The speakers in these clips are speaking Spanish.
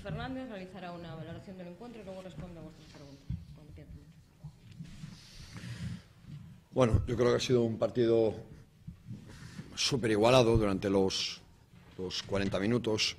Fernández realizará una valoración del encuentro y luego responde a vuestras preguntas. Bueno, yo creo que ha sido un partido súper igualado durante los 40 minutos.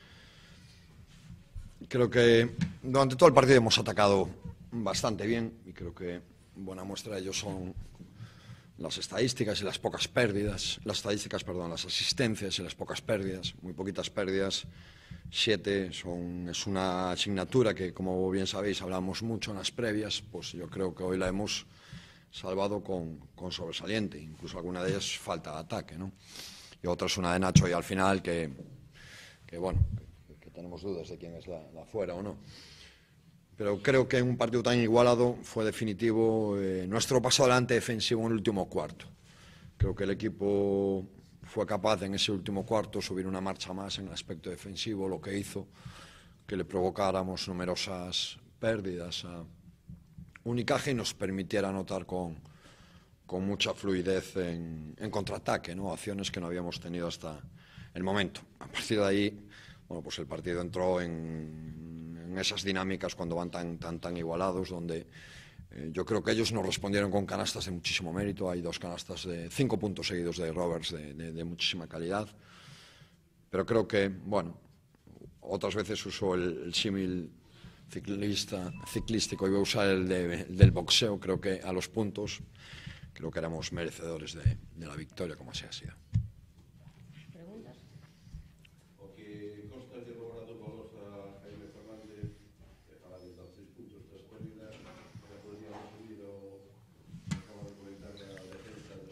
Creo que durante todo el partido hemos atacado bastante bien y creo que buena muestra de ello son las estadísticas y las pocas pérdidas, las asistencias y las pocas pérdidas, muy poquitas pérdidas, 7 es una asignatura que, como bien sabéis, hablamos mucho en las previas, pues yo creo que hoy la hemos salvado con sobresaliente, incluso alguna de ellas falta de ataque, ¿no? Y otra es una de Nacho y al final que tenemos dudas de quién es la fuera o no. Pero creo que en un partido tan igualado fue definitivo nuestro paso adelante defensivo en el último cuarto. Creo que el equipo fue capaz en ese último cuarto subir una marcha más en el aspecto defensivo, lo que hizo que le provocáramos numerosas pérdidas a Unicaja y nos permitiera anotar con mucha fluidez en contraataque, ¿no? Acciones que no habíamos tenido hasta el momento. A partir de ahí, bueno, pues el partido entró en esas dinámicas cuando van tan igualados, donde yo creo que ellos nos respondieron con canastas de muchísimo mérito. Hay 2 canastas de 5 puntos seguidos de Roberts de muchísima calidad. Pero creo que, bueno, otras veces uso el símil ciclístico y voy a usar el del boxeo. Creo que a los puntos, creo que éramos merecedores de la victoria, como así ha sido. ¿Preguntas? O que consta de logrado golos a Jaime Fernández, que acaba de dar 6 puntos tras pérdida, que podríamos subir o acaba de comentar a la defensa.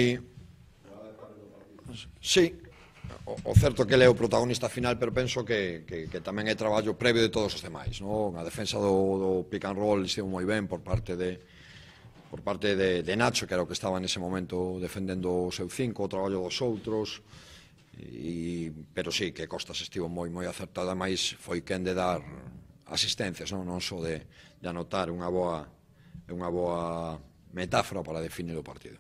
Sí. O certo que ele é o protagonista final, pero penso que tamén é traballo previo de todos os demais, non? A defensa do pick and roll estivo moi ben por parte de Nacho, que era o que estaba nese momento defendendo o seu 5, o traballo dos outros, pero sí, que Costas estivo moi acertado, máis foi quen de dar asistencias, non só de anotar unha boa metáfora para definir o partido.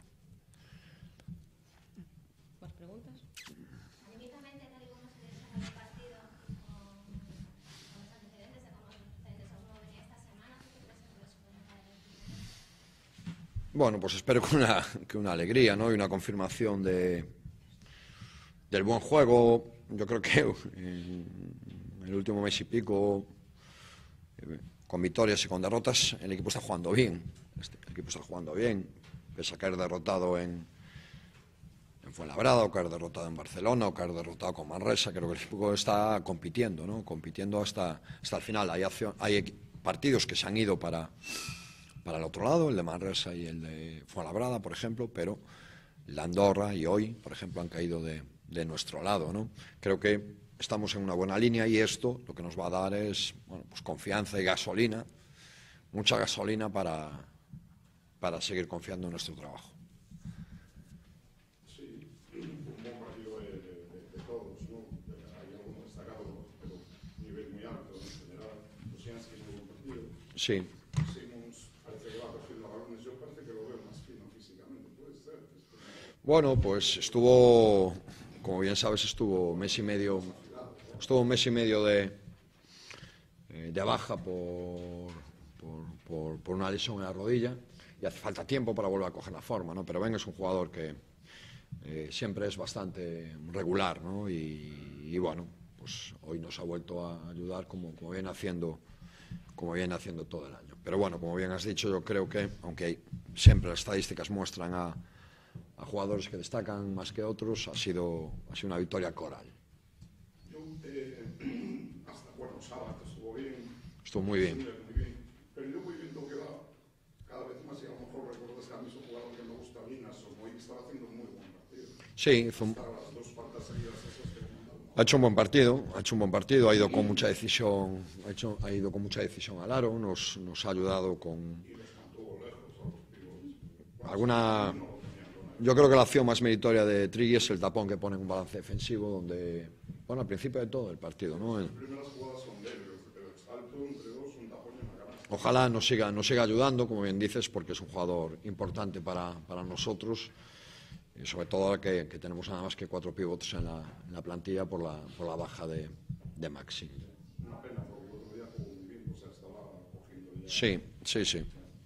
Bueno, pues espero que una alegría, ¿no? Y una confirmación del buen juego. Yo creo que en el último mes y pico, con victorias y con derrotas, el equipo está jugando bien. El equipo está jugando bien, pese a caer derrotado en Fuenlabrada, o caer derrotado en Barcelona, o caer derrotado con Manresa. Creo que el equipo está compitiendo, ¿no? Compitiendo hasta el final. Hay partidos que se han ido para el otro lado, el de Manresa y el de Fuenlabrada, por ejemplo, pero la Andorra y hoy, por ejemplo, han caído de nuestro lado, ¿no? Creo que estamos en una buena línea y esto lo que nos va a dar es, bueno, pues confianza y gasolina, mucha gasolina para seguir confiando en nuestro trabajo. Sí, un buen partido de todos, ¿no? Hay algunos destacados, pero nivel muy alto en general. Osiansky es un buen partido. Sí. Bueno, pues estuvo, como bien sabes, estuvo un mes y medio de baja por una lesión en la rodilla y hace falta tiempo para volver a coger la forma, ¿no? Pero Ben es un jugador que siempre es bastante regular, ¿no? Y bueno, pues hoy nos ha vuelto a ayudar como viene haciendo todo el año. Pero bueno, como bien has dicho, yo creo que, aunque siempre las estadísticas muestran a jugadores que destacan más que otros, ha sido una victoria coral. Sábado estuvo bien. Estuvo muy bien. Pero yo voy viendo que cada vez más, y a lo mejor recuerdas que a mí es un jugador que me gusta bien, hoy estaba haciendo un muy buen partido. Sí, ha hecho un buen partido, ha ido con mucha decisión, al aro, nos ha ayudado con alguna. Yo creo que la acción más meritoria de Trigui es el tapón que pone en un balance defensivo, donde, bueno, al principio de todo el partido, ¿no? Las primeras jugadas son de él, pero salto entre dos, un tapón en la cara. Ojalá nos siga ayudando, como bien dices, porque es un jugador importante para nosotros, y sobre todo ahora que tenemos nada más que 4 pivotes en la plantilla por la baja de Maxi. Una pena. Sí, sí, sí.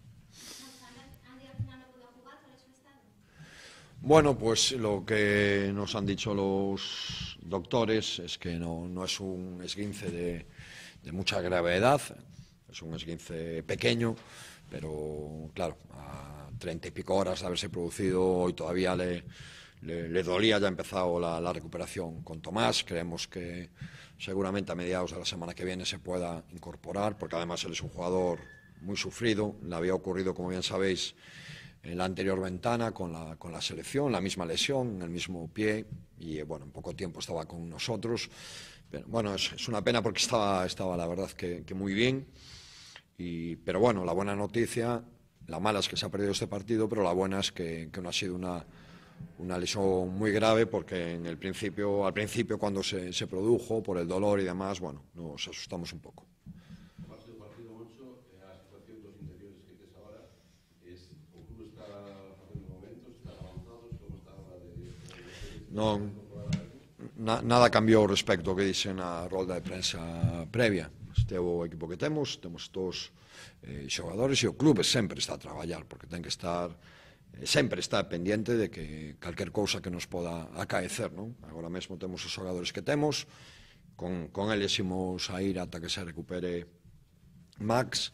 Andy al final no pudo jugar por eso estado. Bueno, pues lo que nos han dicho los doctores es que no es un esguince de mucha gravedad, es un esguince pequeño, pero claro, a 30 y pico horas de haberse producido, hoy todavía le dolía, ya ha empezado la recuperación con Tomás. Creemos que seguramente a mediados de la semana que viene se pueda incorporar, porque además él es un jugador muy sufrido. Le había ocurrido, como bien sabéis, en la anterior ventana con la selección, la misma lesión, en el mismo pie, y bueno, en poco tiempo estaba con nosotros. Pero, bueno, es una pena porque estaba la verdad que muy bien. Pero bueno, la buena noticia, la mala es que se ha perdido este partido, pero la buena es que no ha sido una lesión muy grave, porque al principio cuando se produjo, por el dolor y demás, bueno, nos asustamos un poco. Aparte do partido, Moncho, a situación dos interiores que tes agora, o club está facendo momentos, están avanzados, como está agora Non, nada cambiou respecto ao que dixen na rolda de prensa previa. Este é o equipo que temos todos xogadores, e o club sempre está a traballar, porque ten que estar sempre está pendiente de que calquer cousa que nos poda acaecer, non? Agora mesmo temos os xogadores que temos, con eles imos a ir ata que se recupere Max,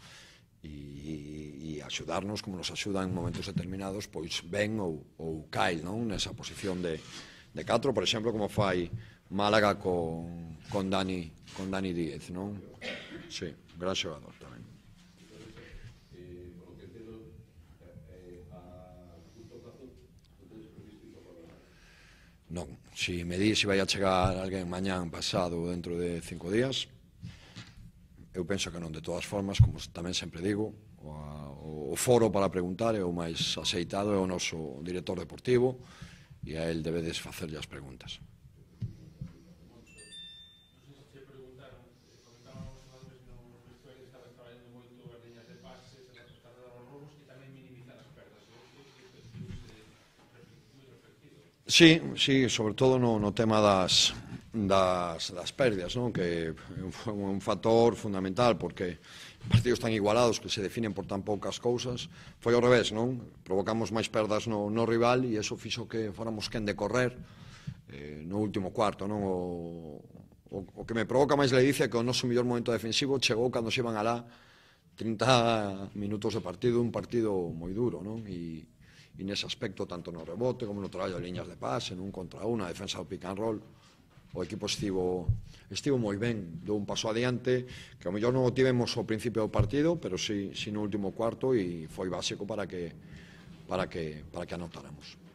e axudarnos como nos axudan en momentos determinados, pois Ben ou Kyle, non? Nesa posición de 4, por exemplo, como fai Málaga con Dani Díez, non? Sí, gran xogador tamén. Por lo que entiendo, a curto plazo, non tedes previsto incorporar. Non, si me di se vai a chegar alguén mañán, pasado, dentro de 5 días, eu penso que non. De todas formas, como tamén sempre digo, o foro para preguntar é o máis axeitado, é o noso director deportivo, e a él debedes facerlle as preguntas. Sí, sobre todo no tema das pérdidas, non? Que é un factor fundamental, porque partidos tan igualados que se definen por tan poucas cousas. Foi ao revés, non? Provocamos máis perdas no rival, e iso fixo que fóramos quen de correr no último cuarto, non? O que me provoca máis ledicia é que o noso mellor momento defensivo chegou cando se iban alá 30 minutos de partido, un partido moi duro, non? E nese aspecto, tanto no rebote como no traballo de liñas de pase, nun contra un, a defensa do pick and roll, o equipo estivo moi ben, dou un paso adiante, que ao mellor non o tivemos ao principio do partido, pero sí no último cuarto, e foi básico para que anotáramos.